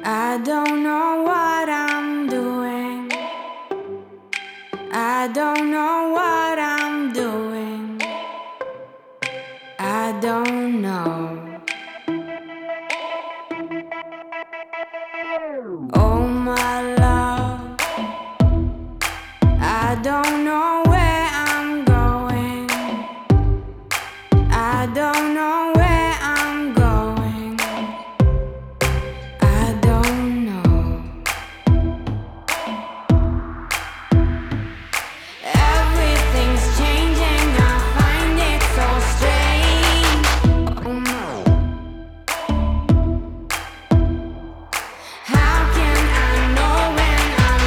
I don't know what I'm doing. I don't know what I'm doing. I don't know. Oh my love, I don't know where I'm going. I don't know where I'm going. I don't know. Everything's changing, I find it so strange. Oh no. How can I know when I'm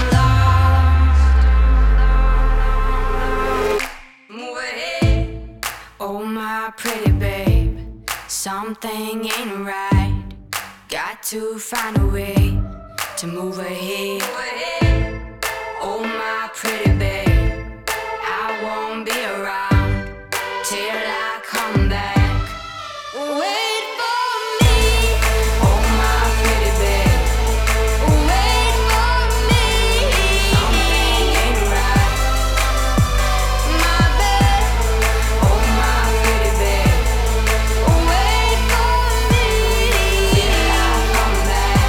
lost? Move ahead. Oh my pretty babe, something ain't right. Got to find a way to move ahead. Oh my pretty babe, I won't be around till I come back. Wait for me. Oh my pretty babe, wait for me. Something ain't right, my babe. Oh my pretty babe, wait for me till I come back,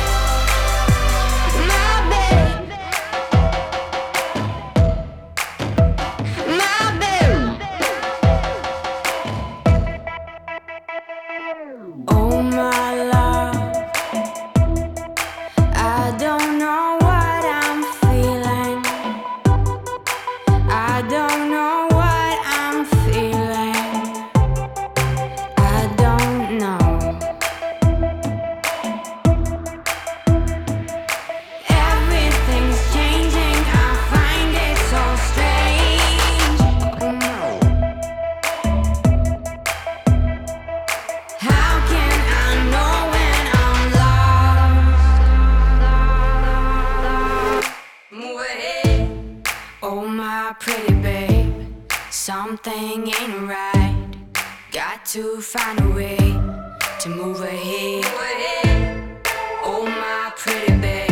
my babe. My babe. Oh my love, I don't know what I'm feeling. I don't know what I'm feeling. I don't know. Everything's changing, I find it so strange. Oh no. How can I know when I'm lost? Move ahead. Oh my pretty babe, something ain't right. Got to find a way to move ahead. Oh my pretty babe.